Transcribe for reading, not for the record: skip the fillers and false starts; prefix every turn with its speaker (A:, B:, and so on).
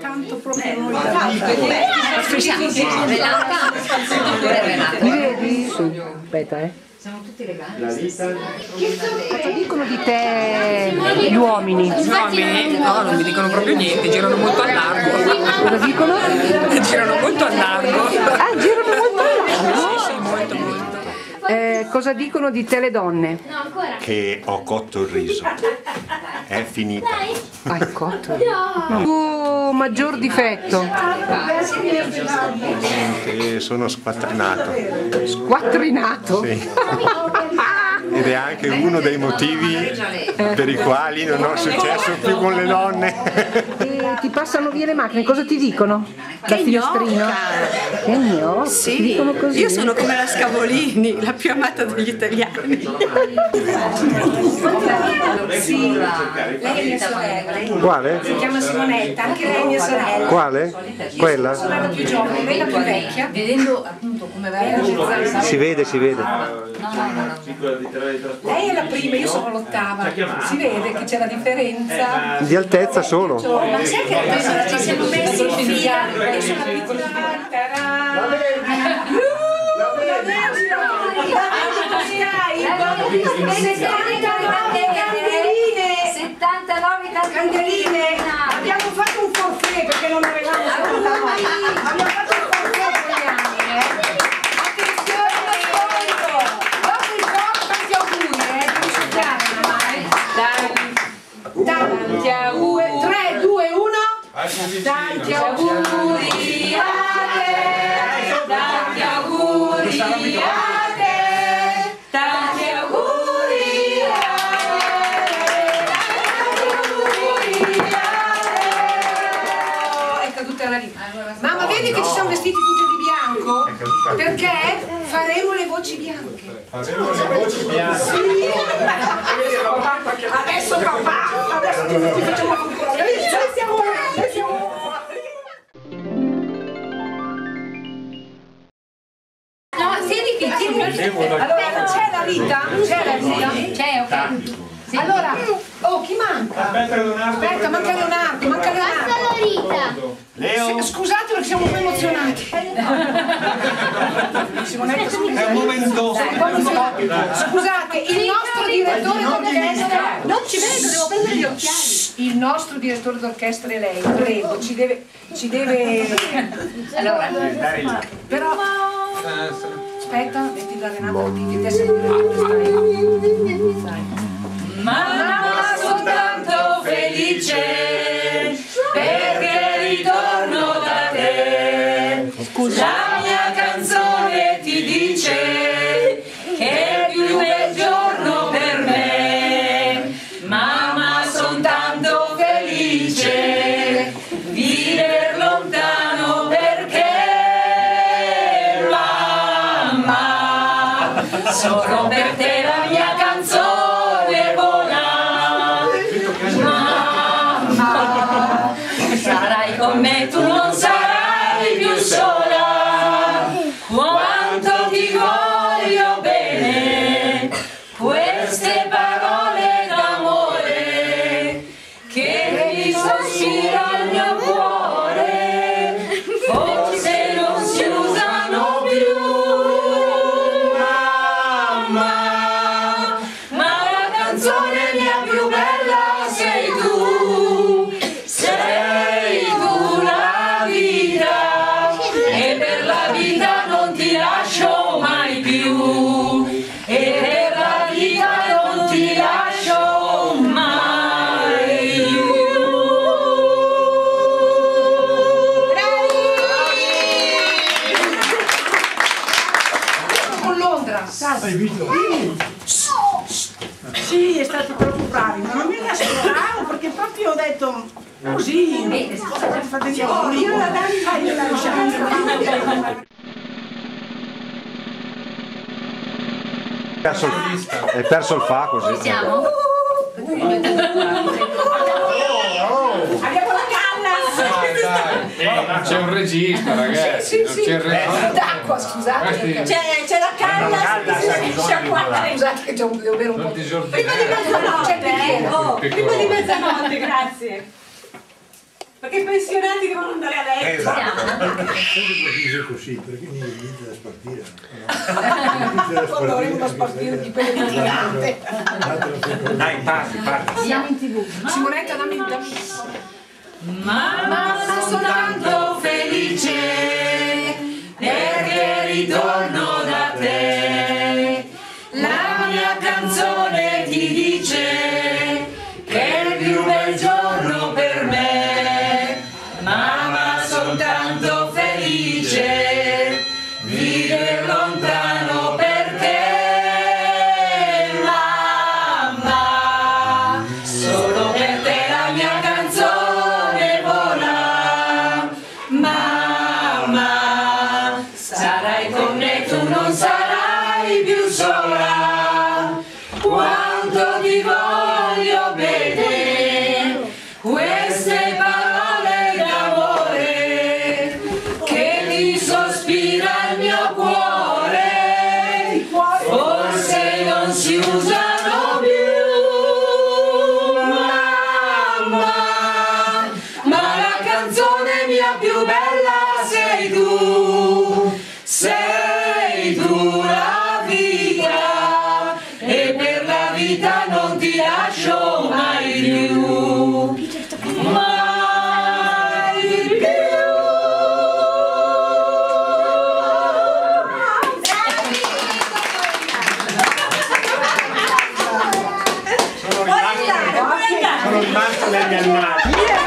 A: tanto proprio noi.
B: Mi vedi? Aspetta,
C: Siamo tutti legali.
B: Cosa dicono di te gli uomini?
D: Gli uomini? No, non mi dicono proprio niente, girano molto a largo.
B: Cosa dicono?
D: Girano molto a largo.
B: Ah, girano molto a largo?
D: Sì, molto, molto.
B: Cosa dicono di te le donne?
E: Che ho cotto il riso. È finita.
B: Hai cotto? Il tuo maggior difetto?
E: Sono squattrinato.
B: Squattrinato?
E: Sì. Ed è anche uno dei motivi per i quali non ho successo più con le donne.
B: E ti passano via le macchine, cosa ti dicono? Da finestrino? Che gnocca?
A: Sì,
B: Ti dicono così?
A: io sono come la Scavolini, la più amata degli italiani.
C: Sì, lei è mia sorella.
E: Quale?
C: Si chiama Simonetta, anche lei è mia sorella.
E: Quale? Quella?
C: Sono la più giovane, lei la più vecchia. Vedendo appunto come va a
E: Si vede, si vede.
C: lei è la prima, io sono l'ottava. Si vede che c'è la differenza.
E: Di altezza solo.
C: Ma sai che adesso ci siamo messi in fila? Io sono la piccola.
A: Candeline, abbiamo fatto un forfait perché non avevamo 70 anni. Abbiamo fatto un forfait per gli anni, Attenzione all'ascolto. Dopo il gioco tanti auguri, devi studiare ormai. Tanti auguri. 3, 2, 1. Tanti auguri a te. Tanti auguri a te. Tanti auguri a la vita. Mamma, vedi che ci siamo vestiti tutti di bianco? Perché faremo le voci bianche.
E: Faremo le voci bianche.
A: Sì. Adesso papà, adesso ti facciamo ancora. No, siedi qui, allora c'è la vita? C'è la vita? C'è, ok. Allora, oh, chi manca? Aspetta, manca Leonardo, manca Leonardo.
E: Leo.
A: Scusate perché siamo un po' emozionati.
E: È un momento.
A: Scusate, il nostro direttore d'orchestra. Non ci vedo, devo prendere gli occhiali. Il nostro direttore d'orchestra è lei, prego, ci deve. Allora, però. Aspetta, metti la Renata che te sei
F: Mamma, sono tanto felice perché ritorno da te. La mia canzone ti dice che è il più bel giorno per me. Mamma, sono tanto felice vivere lontano perché mamma, solo per te la mia canzone. Sarai con me, tu non sarai più sola. Quanto ti voglio bene, queste parole d'amore che mi sospira al mio cuore, forse non si usano più. Mamma, ma la canzone mia più bella sei tu. Sei tu la vita e per la vita non ti lascio mai più. E per la vita non ti lascio mai più.
A: con Londra.
G: Hai visto?
A: Sì, è stato proprio bravi, ma non mi ascoltavo perché proprio ho detto così. Fate gli auguri. Io la Dani io la lasciamo.
E: Hai perso il fa così.
C: Siamo?
A: Abbiamo la canna!
G: C'è un regista, ragazzi.
A: Sì.
G: C'è il regista.
A: D'acqua, scusate. C'è la canna, scusate che devo bere un po'. Prima di mezzanotte, prima di mezzanotte, grazie.
C: perché i pensionati devono andare a letto.
H: Esatto. Sempre così, perché niente da spartire.
C: Quando avremo da spartire di quelle pensionate.
E: Dai, parti.
A: Siamo in TV. Simonetta, dammi.
F: Mamma, sono soltanto felice perché ritorno da te. La mia canzone ti dice che è il più bel giorno per me. Mamma, soltanto felice vive lontano perché. Mamma, solo per te la mia canzone vola. Mamma, sarai con me, tu non sarai più sola. Quanto ti voglio bene, queste parole d'amore che mi sospira il mio cuore, forse non si usano più. Mamma, ma la canzone mia più bella sei tu la vita, e per la vita non ti lascio mai più, mai più.
E: Sono rimasto negli annali.